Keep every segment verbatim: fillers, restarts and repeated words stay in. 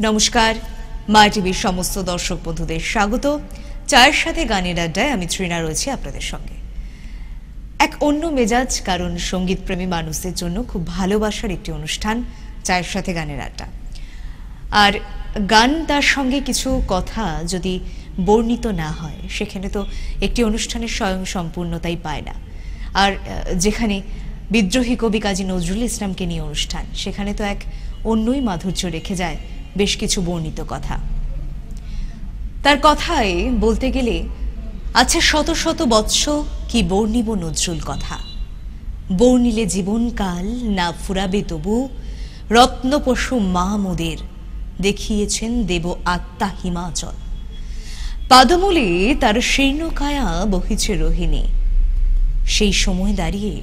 নমস্কার, মা টিভির সমস্ত দর্শক বন্ধুদের স্বাগত। চায়ের সাথে গানের আড্ডায় আমি তৃণা রয়েছি আপনাদের সঙ্গে। এক অন্য মেজাজ, কারণ সঙ্গীত প্রেমী মানুষদের জন্য খুব ভালোবাসার একটি অনুষ্ঠান চায়ের সাথে গানের আড্ডা। আর গান তার সঙ্গে কিছু কথা যদি বর্ণিত না হয়, সেখানে তো একটি অনুষ্ঠানের স্বয়ং সম্পূর্ণতাই পায় না। আর যেখানে বিদ্রোহী কবি কাজী নজরুল ইসলামকে নিয়ে অনুষ্ঠান, সেখানে তো এক অন্যই মাধুর্য রেখে যায় বেশ কিছু বর্ণিত কথা। তার কথায় বলতে গেলে আছে শত শত বৎস কি বর্ণিব নজরুল কথা, বর্ণিলে জীবনকাল না ফুরাবে তবু, রত্নপশু মা মোদের দেখিয়েছেন দেব আত্মা হিমাচল, পাদমূলে তার শীর্ণকায়া বহিছে রোহিণী। সেই সময় দাঁড়িয়ে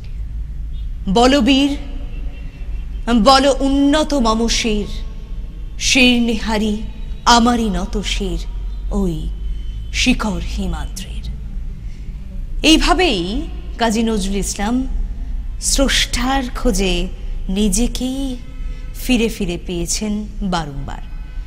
বলবীর বল উন্নত মম শির, শির নিহারি আমারই নত শির ওই শিখর হিমাদ্রির। এইভাবেই কাজী নজরুল ইসলাম স্রষ্টার খোঁজে নিজেকেই ফিরে ফিরে পেয়েছেন বারংবার।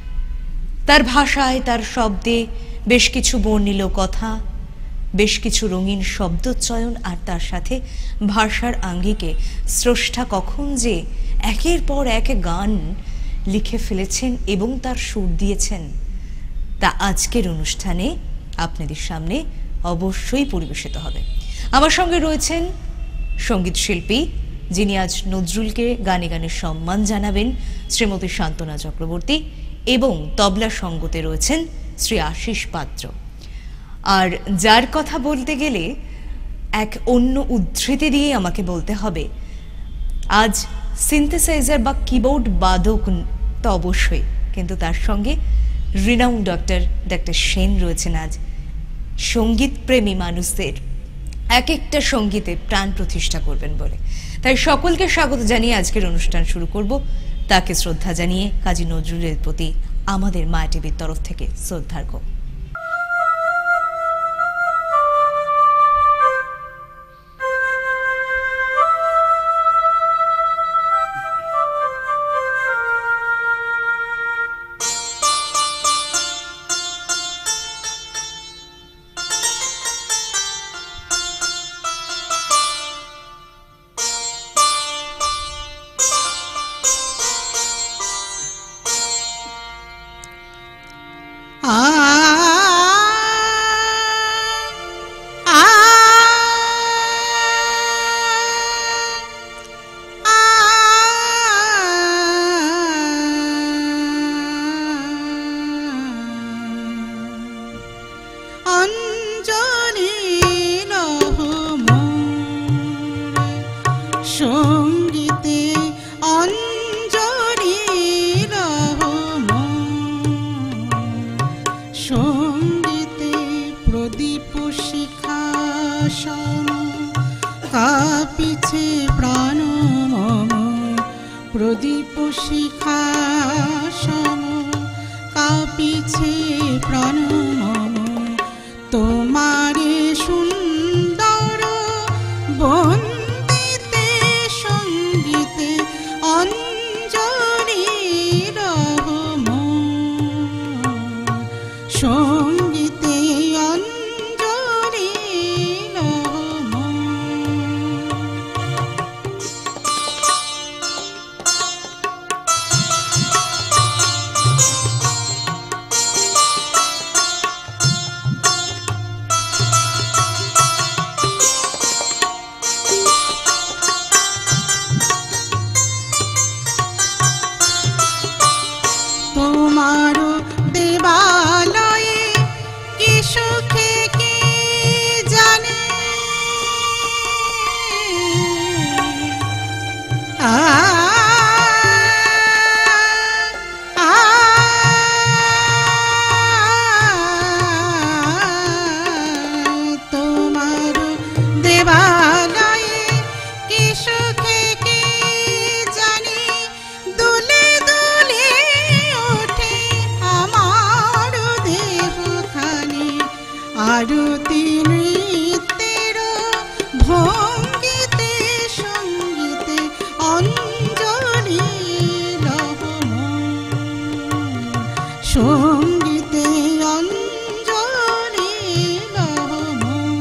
তার ভাষায়, তার শব্দে বেশ কিছু বর্ণিল কথা, বেশ কিছু রঙিন শব্দচয়ন, আর তার সাথে ভাষার আঙ্গিকে স্রষ্টা কখন যে একের পর এক গান লিখে ফেলেছেন এবং তার সুর দিয়েছেন, তা আজকের অনুষ্ঠানে আপনাদের সামনে অবশ্যই পরিবেশিত হবে। আমার সঙ্গে রয়েছেন সঙ্গীত শিল্পী, যিনি আজ নজরুলকে গানে গানে সম্মান জানাবেন, শ্রীমতী শান্তনা চক্রবর্তী, এবং তবলা সঙ্গতে রয়েছেন শ্রী আশিস পাত্র। আর যার কথা বলতে গেলে এক অন্য উদ্ধৃতি দিয়ে আমাকে বলতে হবে, আজ সিনথেসাইজার বা কিবোর্ড বাদক তো অবশ্যই, কিন্তু তার সঙ্গে রিনাউন্ড ডক্টর ডক্টর সেন রয়েছেন আজ সঙ্গীত প্রেমী মানুষদের এক একটা সঙ্গীতে প্রাণ প্রতিষ্ঠা করবেন বলে। তাই সকলকে স্বাগত জানিয়ে আজকের অনুষ্ঠান শুরু করব। তাকে শ্রদ্ধা জানিয়ে কাজী নজরুলের প্রতি আমাদের মা টিভির তরফ থেকে শ্রদ্ধার্ঘ্য। আমার সঙ্গীতে অঞ্জলি লহ মন।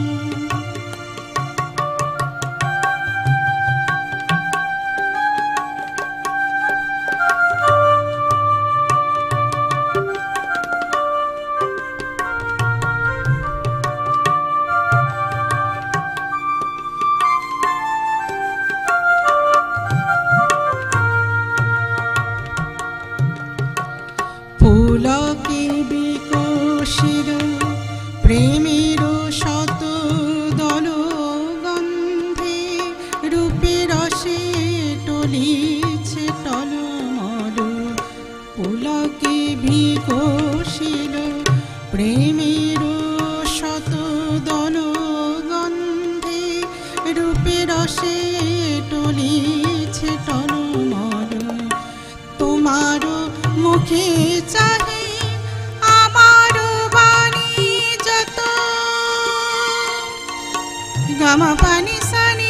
পুলকে বিকশির প্রেমের শত দল গন্ধে, রূপে রসে টলিছে টলমল। পুলকে বিকশির প্রেমের শত দল গন্ধে, রূপে রসে টলিছে টলমল। তোমার মুখে চাহে আমার বাণী যত, গামা পানি সানি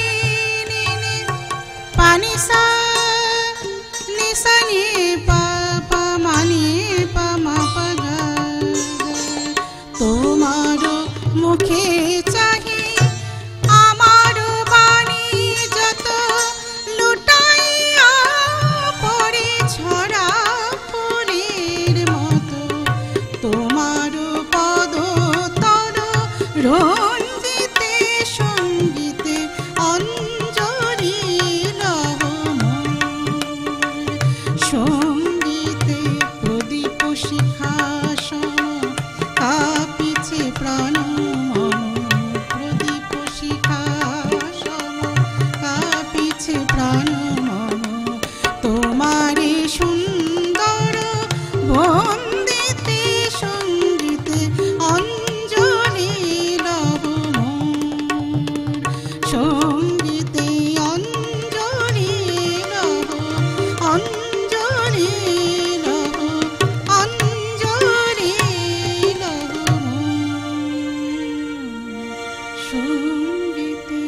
পানি সা নিসানি পা পা মানি পা মা পা গা। তোমার মুখে চাহে আমার বাণী যত, লুটাইয়া পড়ে ছড়া ফুলের মতো। তোমার পদ তল রঞ্জিতে সঙ্গীতে অঞ্জলি লহ মন। সঙ্গীতে প্রদীপ শিখা সম কাঁপিছে প্রাণ মন। প্রদীপ শিখা সম কাঁপিছে প্রাণ মন। তোমারে সুন্দর বন্দিতে সঙ্গীতে অঞ্জলি লহ মন। সঙ্গীতে অঞ্জলি লহ, অঞ্জলি লহ, অঞ্জলি লহ মন। সঙ্গীতে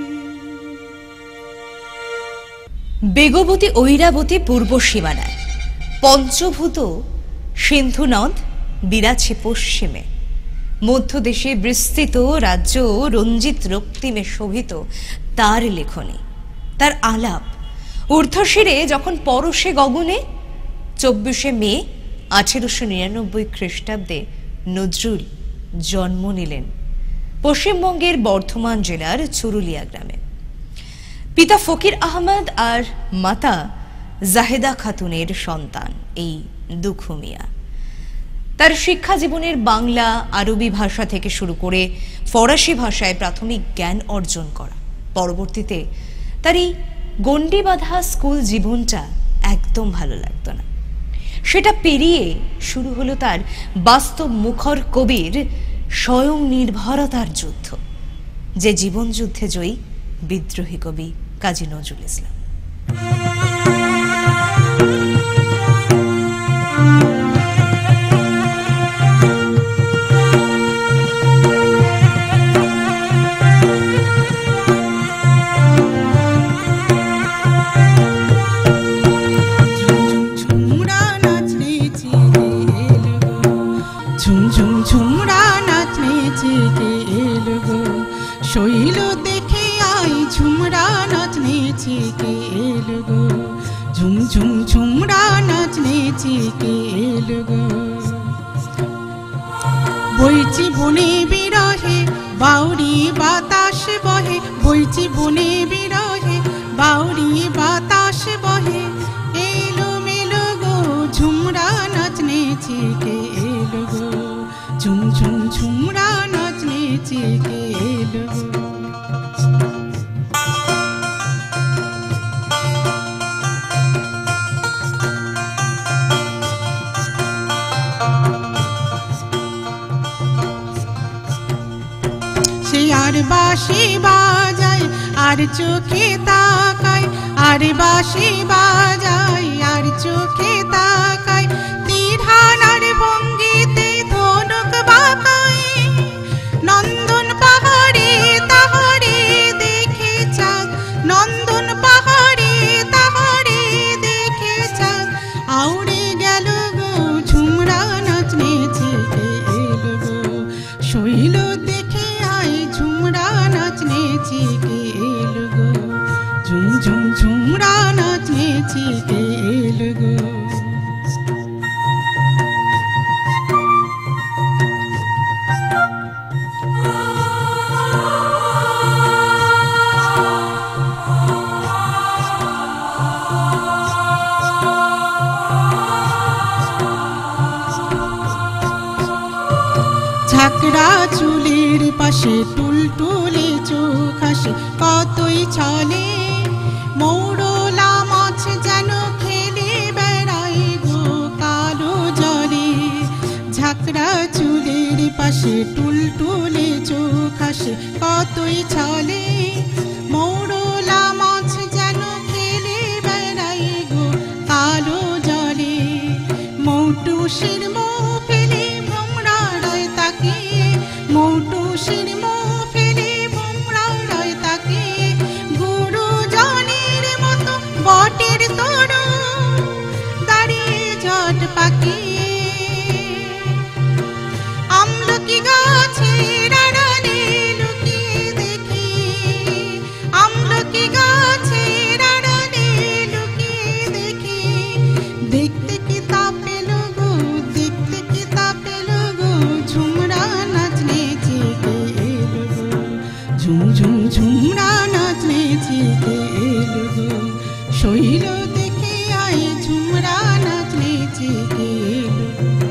বেগবতী ঐরাবতী পূর্ব সীমানায়, পঞ্চভূত সিন্ধু নদ বিরাছে পশ্চিমে। মধ্যদেশে বিস্তৃত রাজ্য রঞ্জিত রক্তিমে শোভিত তার লেখনী, তার আলাপ। ঊর্ধ্বশিরে যখন পরশে গগনে, চব্বিশে মে আঠেরোশো নিরানব্বই খ্রিস্টাব্দে নজরুল জন্ম নিলেন পশ্চিমবঙ্গের বর্ধমান জেলার চুরুলিয়া গ্রামে। পিতা ফকির আহমদ আর মাতা জাহেদা খাতুনের সন্তান এই দুখু মিয়া। তার শিক্ষা জীবনের বাংলা আরবি ভাষা থেকে শুরু করে ফরাসি ভাষায় প্রাথমিক জ্ঞান অর্জন করা। পরবর্তীতে তার এই গণ্ডি বাঁধা স্কুল জীবনটা একদম ভালো লাগতো না। সেটা পেরিয়ে শুরু হলো তার বাস্তব মুখর কবির স্বয়ং নির্ভরতার যুদ্ধ, যে জীবন যুদ্ধে জয়ী বিদ্রোহী কবি কাজী নজরুল ইসলাম। শৈল দেখে আই ঝুমরা নাচনেছে কে এলো গো, ঝুম ঝুম ঝুমরা নাচনেছে কে এলো গো। বইছি বনে বিরহে বাউরি বাতাস বহে, বইছি বনে বিরহে বাউরি বাতাস বহে। এলো মেলো গো ঝুমরা নাচনেছে কে এলো গো, ঝুম ঝুম ঝুমরা নাচনেছে কে এলো গো। সে আর বাঁশি বাজায় আর চোখে তাকায়, আর বাঁশি বাজায় আর চোখে তাকায়। তীরহানার ভঙ্গিতে ধনুক বাঁকায়, নন্দন পাহাড়ে তাহারে দেখে চাঁদ, নন্দন পাহাড়ে তাহারে দেখে চাঁদ। আউড়ে গেল গো ঝুমরা ঝাঁকড়া চুলের পাশে টুলটুলে চোখ হাসে কতই চলে মৌরলা মাছ যেন খেলে বেড়ায় গো কালো জলে ঝাঁকড়া চুলের পাশে টুলটুলে চোখ হাসে কতই চলে মৌরলা মাছ যেন খেলে বেড়ায় গো কালো জলে মৌটুসির মুখ ফেলে ভোমরা রয় তাকে মৌটুসির মুখ ফেলে ভোমরা রয় তাকে গুরুজনের মতো বটের তরু দাঁড়িয়ে জট পাকে আমলকি গাছের আড়ালে লুকিয়ে দেখি আমলকি গাছের আড়ালে লুকিয়ে দেখি দেখতে কি তা পেল গো দেখতে কি তা পেল গো ঝুমরা নাচনেছে কে এলো গো ঝুম ঝুম ঝুমরা নাচনেছে কে এলো গো শৈল দেখে আয় ঝুমরা নাচনেছে কে এলো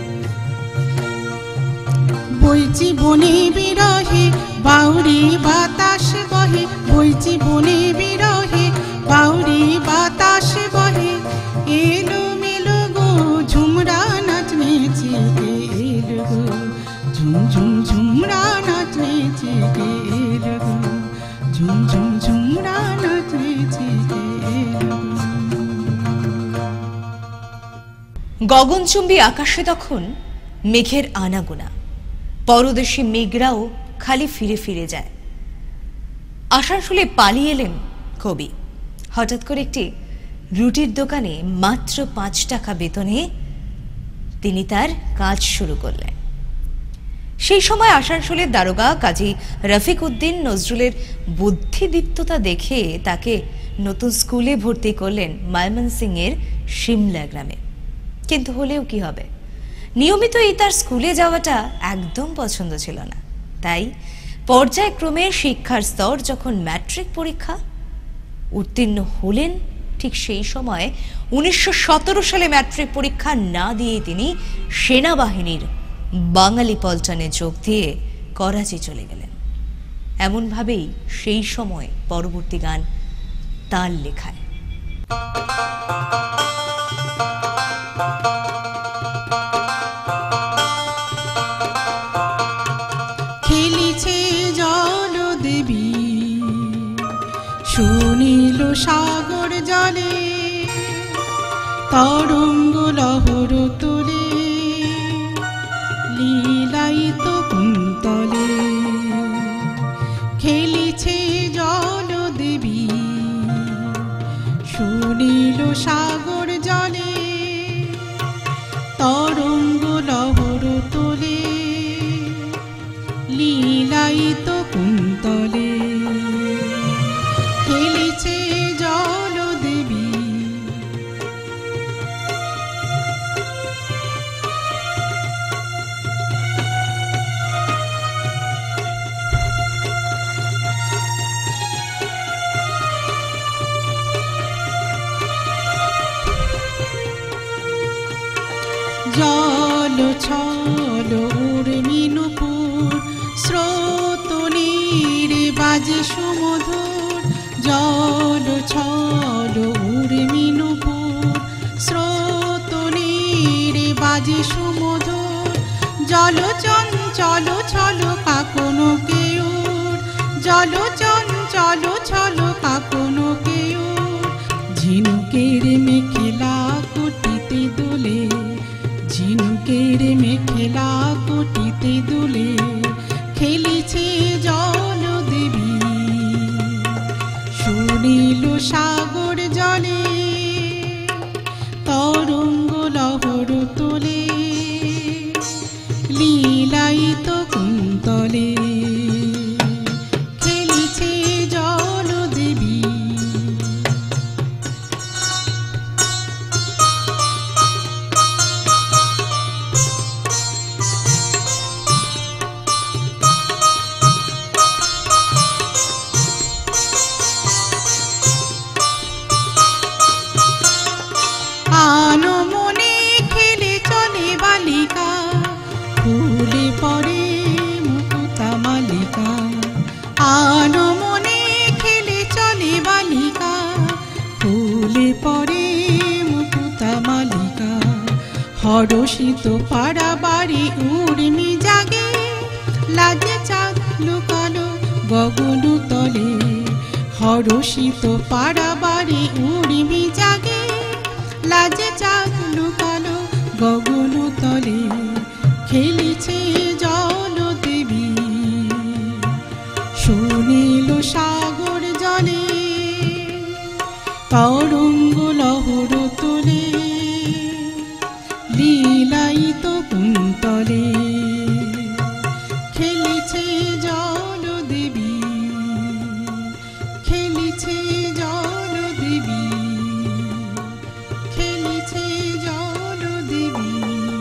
বইছি বনে বিরহে বাউরি বাতাস বহে বইছি বনে বিরহে বাউরি বাতাস বহে এলো মেলো গো ঝুমরা নাচনেছে কে এলো গো ঝুম ঝুম ঝুমরা নাচনেছে কে এলো গো ঝুম ঝুম ঝুমরা নাচনেছে কে এলো গগনচুম্বী আকাশে তখন মেঘের আনাগোনা পরদেশী মেঘরাও খালি ফিরে ফিরে যায় আসানসোলে পালিয়ে এলেন কবি হঠাৎ করে একটি রুটির দোকানে মাত্র পাঁচ টাকা বেতনে তিনি তার কাজ শুরু করলেন সেই সময় আসানসোলের দারোগা কাজী রফিক উদ্দিন নজরুলের বুদ্ধিদীপ্ততা দেখে তাকে নতুন স্কুলে ভর্তি করলেন ময়মনসিংহের শিমলা গ্রামে কিন্তু হলেও কি হবে নিয়মিত এই তার স্কুলে যাওয়াটা একদম পছন্দ ছিল না তাই পর্যায়ক্রমে শিক্ষার স্তর যখন ম্যাট্রিক পরীক্ষা উত্তীর্ণ হলেন ঠিক সেই সময় উনিশশো সতেরো সালে ম্যাট্রিক পরীক্ষা না দিয়ে তিনি সেনাবাহিনীর বাঙালি পল্টনে যোগ দিয়ে করাচি চলে গেলেন এমন ভাবেই সেই সময় পরবর্তী গান তার লেখায় খেলিছে জল দেবী সুনীল সাগর জলে তরঙ্গ লহর তোলে লীলায়িত কুন্তলে খেলিছে জল দেবী সুনীল সাগর জলে তরঙ্গ লহর তোলে লীলায়িত কুন্তলে খেলিছে জল দেবী জল ছল উর্মি নুপুর স্রোত নীরে বাজে সুমধুর জল ছল উর্মি নুপুর স্রোত নীরে বাজে সুমধুর জল চঞ্চল ছল কাকনো কেউর জল চঞ্চল ছল কাকনো কেউর ঝিনুকের মেখেলা কুটিতে দোলে ঝিনুকের মেখেলা কুটিতে দোলে খেলিছে জল দেবী সুনীল সাগর জলে তরঙ্গ লহর তোলে লীলায়িত কুন্তলে খেলিছে জল দেবী হরষিত পাড়া বাড়ি উর্মি জাগে, লাজে চাঁদ লুকালো গগন তলে। হরষিত পাড়া বাড়ি উর্মি জাগে, লাজে চাঁদ লুকালো গগন তলে। খেলিছে জল দেবী সুনীল সাগর জলে, তরঙ্গ লহর তোলে লীলায়িত কুন্তলে। খেলিছে জল দেবী, খেলিছে জল দেবী, খেলিছে জল দেবী।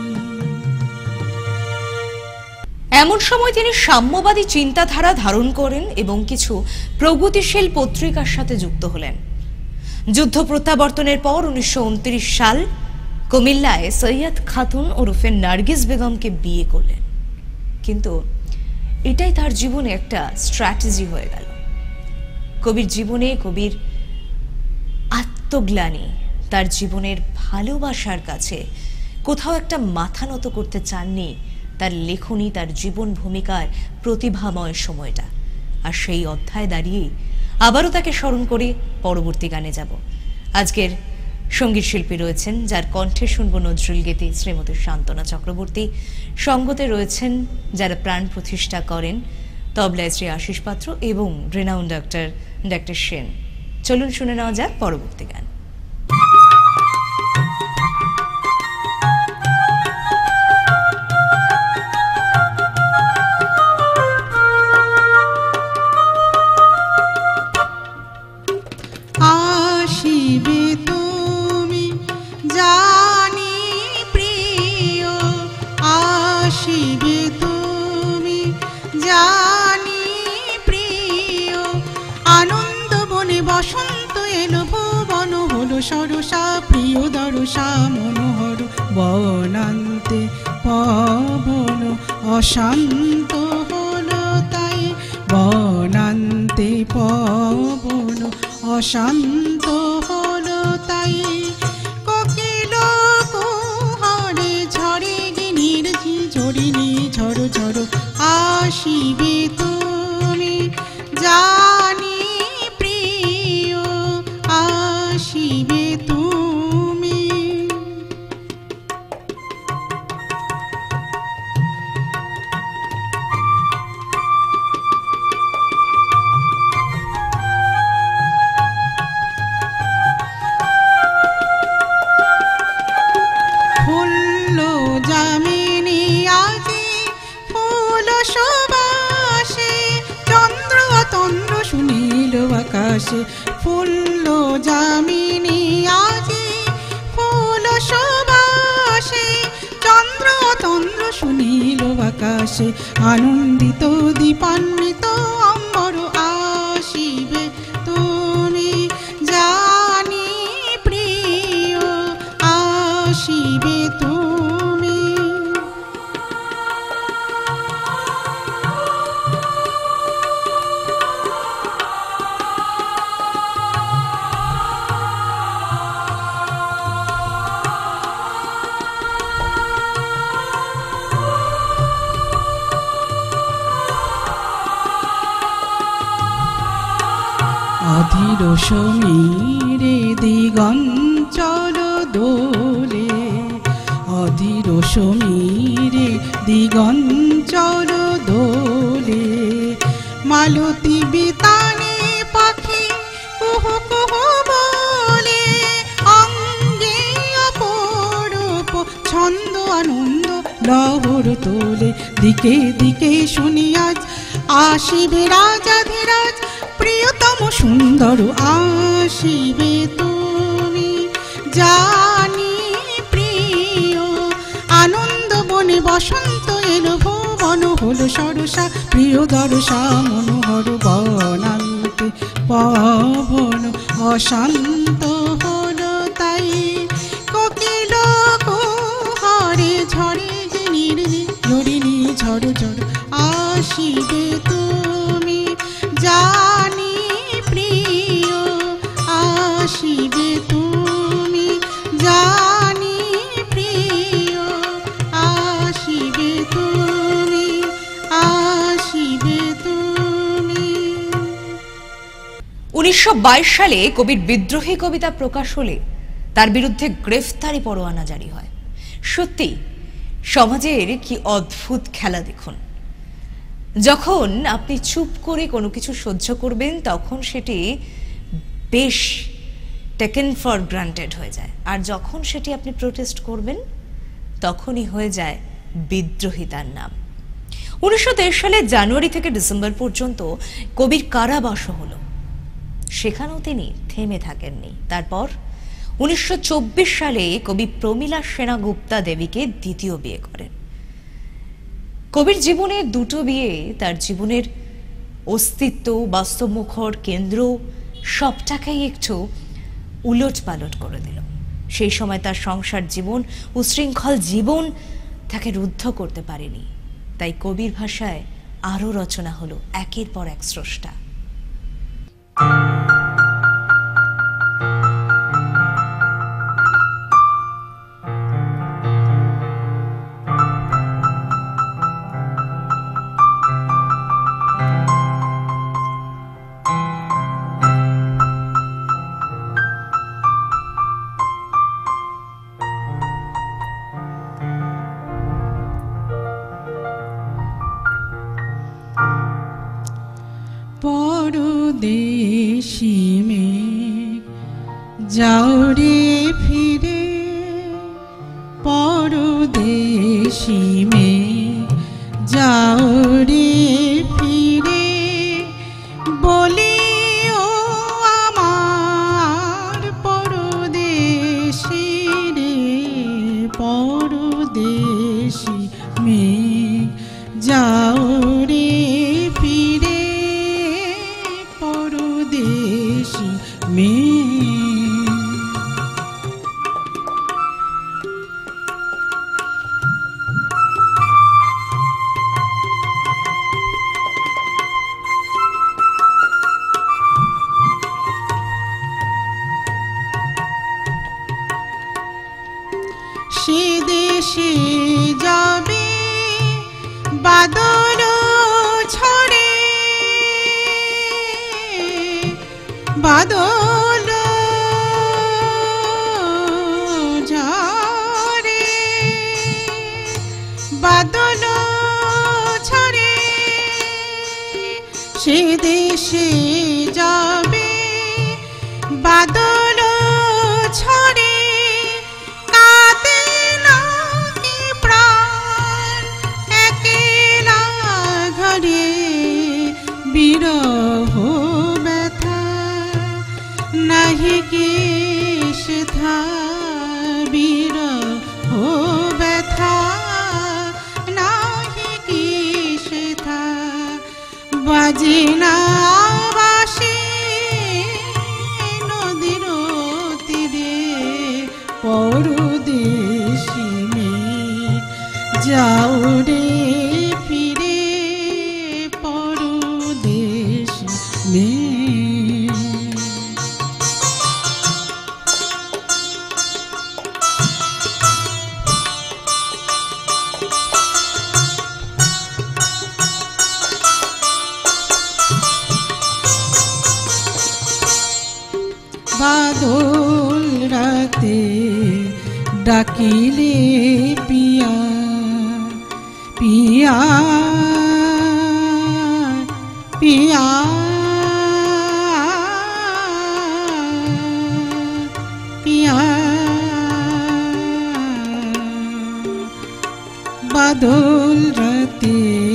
এমন সময় তিনি সাম্যবাদী চিন্তাধারা ধারণ করেন এবং কিছু প্রগতিশীল পত্রিকার সাথে যুক্ত হলেন। যুদ্ধ প্রত্যাবর্তনের পর উনিশশো উনত্রিশ সাল কুমিল্লায় সৈয়দ খাতুন ওরফে নার্গিস বেগমকে বিয়ে করলেন। কিন্তু এটাই তার জীবনে একটা স্ট্র্যাটেজি হয়ে গেল। কবির জীবনে কবির আত্মগ্লানি, তার জীবনের ভালোবাসার কাছে কোথাও একটা মাথা নত করতে চাননি তার লেখনী, তার জীবন ভূমিকার প্রতিভাময় সময়টা। আর সেই অধ্যায় দাঁড়িয়ে আবারও তাকে স্মরণ করে পরবর্তী গানে যাব। আজকের সঙ্গীত শিল্পী রয়েছেন যার কণ্ঠে শুনব নজরুল গীতি শ্রীমতী শান্তনা চক্রবর্তী। সঙ্গতে রয়েছেন যারা প্রাণ প্রতিষ্ঠা করেন তবলায় শ্রী আশিস পাত্র এবং রেনাউন্ড ডাক্তার ডাক্তার সেন। চলুন শুনে নেওয়া যাক পরবর্তী গান। আসিবে তুমি জানি প্রিয়, আসিবে তুমি জানি প্রিয়। আনন্দ বনে বসন্ত এলো, ভুবন হলো সরসা প্রিয় দরসা মনোহর। বনান্তে পবন অশান্ত হলো তাই, বনান্তে পবন অশান্ত হলো তাই। কোকিল কুহরে ঝরে গিনির ঝরিনি ঝড়ো ঝড়ো। আসিবে তুমি জানি প্রিয়, আসিবে তুমি। আকাশে ফুল জামিনী আজি, ফুল সুবাসে চন্দ্র তন্দ্র সুনীল আকাশে। আনন্দিত দীপান্বিত অম্বর আসিবে তুমি জানি প্রিয়, আসিবে তুমি। অধীর সমীরে দিগঞ্চল দোলে, অধীর সমীরে দিগঞ্চল দোলে। মালতী বিতানে পাখি কুহু কুহু বলে, অঙ্গে অপরূপ ছন্দ আনন্দ লহর তোলে। দিকে দিকে শুনি আজ আসিবে রাজাধিরাজ, প্রিয়তম সুন্দর আসিবে তুমি জানি প্রিয়। আনন্দ বনে বসন্ত এলো, ভুবন হলো সরসা প্রিয় দরসা মনোহর। বনান্তে পবন অশান্ত হলো তাই, কোকিল কুহরে ঝরে গিনির ঝরিনি ঝড় ঝড়। আসিবে তুমি জানি প্রিয়, আসিবে তুমি জানি প্রিয়। উনিশশো বাইশ সালে কবির বিদ্রোহী কবিতা প্রকাশ হলে তার বিরুদ্ধে গ্রেফতারি পরোয়ানা জারি হয়। সত্যি সমাজের কি অদ্ভুত খেলা দেখুন। যখন আপনি চুপ করে কোনো কিছু সহ্য করবেন তখন সেটি বেশ টেকেন ফর গ্রান্টেড হয়ে যায়, আর যখন সেটি আপনি প্রোটেস্ট করবেন তখনই হয়ে যায় বিদ্রোহিতার নাম। উনিশশো তেইশ সালে জানুয়ারি থেকে ডিসেম্বর পর্যন্ত কবির কারাবাস হলো, সেখানেও তিনি থেমে থাকেননি। তারপর উনিশশো চব্বিশ সালে কবি প্রমীলা সেনগুপ্তা দেবীকে দ্বিতীয় বিয়ে করেন। কবির জীবনে দুটো বিয়ে তার জীবনের অস্তিত্ব, বাস্তবমুখর কেন্দ্র সবটাকেই একটু উলট পালট করে দিল। সেই সময় তার সংসার জীবন, উশৃঙ্খল জীবন তাকে রুদ্ধ করতে পারেনি। তাই কবির ভাষায় আরো রচনা হলো একের পর এক স্রষ্টা। পরদেশি মেঘ যাও রে ফিরে, পরদেশি মেঘ যাও রে ফিরে, বলি ও আমার পরদেশি রে, পরদেশি মেঘ যাও রে ফিরে, পরদেশি মেঘ। সে দেশে যাবে বাদল ছড়ে, বাদল ঝরে, বাদল ছড়ে, সে দেশে যাবে বাদল ছড়ে, কাঁদে নাহি প্রাণ একেলা ঘরে, বিরহ ব্যথা নাহি কি সেথা, বিরহ ব্যথা নাহি কি সেথা, বাজে না বাঁশি নদীর তীরে, পরদেশি মেঘ যাও রে ফিরে, পরদেশি মেঘ। বাদল রাতে ডাকিলে পিয়া, পিয়া, পিয়া, পিয়া, বাদল রাতে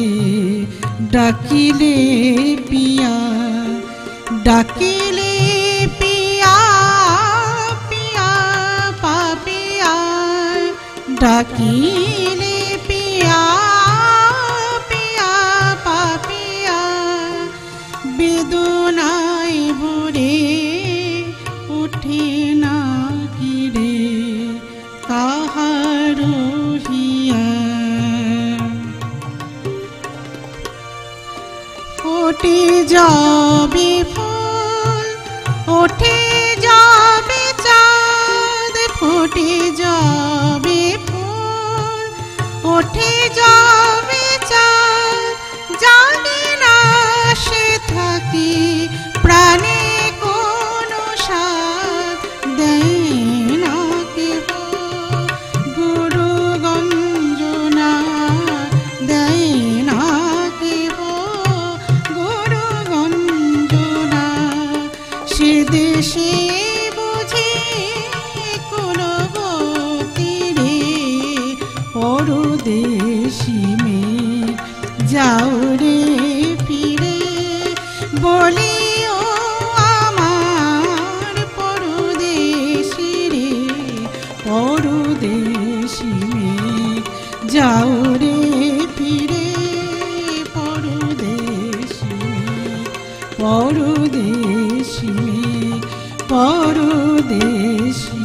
ডাকিলে পিয়া, ডাকিলে পিয়া, পিয়া পাপিয়া, ডাকিলে পিয়া, পিয়া পাপিয়া, বেদনায় ভরে ওঠে না কিরে কাহার হিয়া, ওঠে যাবে ফুল, ওঠে যাবে চাঁদ, ফুটে যাবে ফুল, ওঠে যাবে চাঁদ, জানি না সে থাকি প্রাণে কো পরদেশি মেঘ যাও রে ফিরে বলি ও আমার পরদেশি রে পরদেশি মেঘ যাও রে ফিরে পরদেশি মেঘ পরদেশি মেঘ পরদেশি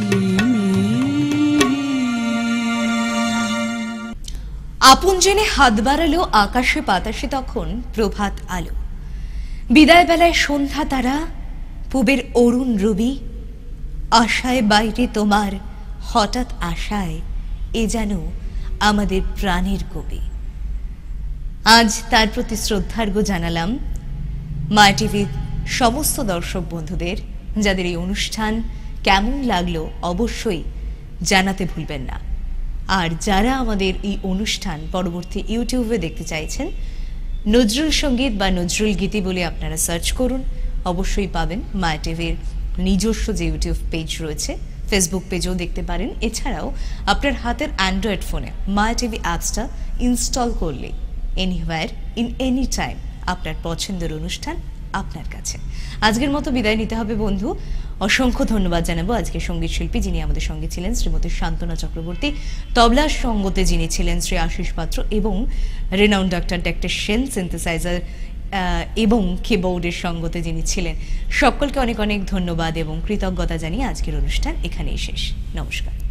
আপন জেনে হাত বাড়ালো আকাশে বাতাসে তখন প্রভাত আলো বিদায় বেলায় সন্ধ্যা তারা পূবের অরুণ রবি আশায় বাইরে তোমার হঠাৎ আশায় এ যেন আমাদের প্রাণের কবি। আজ তার প্রতি শ্রদ্ধার্ঘ্য জানালাম মায়া টিভির সমস্ত দর্শক বন্ধুদের, যাদের এই অনুষ্ঠান কেমন লাগলো অবশ্যই জানাতে ভুলবেন না। আর যারা আমাদের এই অনুষ্ঠান পরবর্তী ইউটিউবে দেখতে চাইছেন, নজরুল সঙ্গীত বা নজরুল গীতি বলে আপনারা সার্চ করুন, অবশ্যই পাবেন। মায়া টিভির নিজস্ব যে ইউটিউব পেজ রয়েছে, ফেসবুক পেজও দেখতে পারেন। এছাড়াও আপনার হাতের অ্যান্ড্রয়েড ফোনে মায়া টিভি অ্যাপসটা ইনস্টল করলে এনিহোয়ার ইন এনি টাইম আপনার পছন্দের অনুষ্ঠান আপনার কাছে। আজকের মতো বিদায় নিতে হবে বন্ধু। অসংখ্য ধন্যবাদ জানাবো আজকের সঙ্গীত শিল্পী যিনি আমাদের সঙ্গে ছিলেন শ্রীমতী শান্তনা চক্রবর্তী, তবলার সঙ্গতে যিনি ছিলেন শ্রী আশিস পাত্র এবং রেনাউন্ড ডাক্তার ডাক্তার সেন সিনথেসাইজার এবং কিবোর্ডের সঙ্গতে যিনি ছিলেন। সকলকে অনেক অনেক ধন্যবাদ এবং কৃতজ্ঞতা জানিয়ে আজকের অনুষ্ঠান এখানেই শেষ। নমস্কার।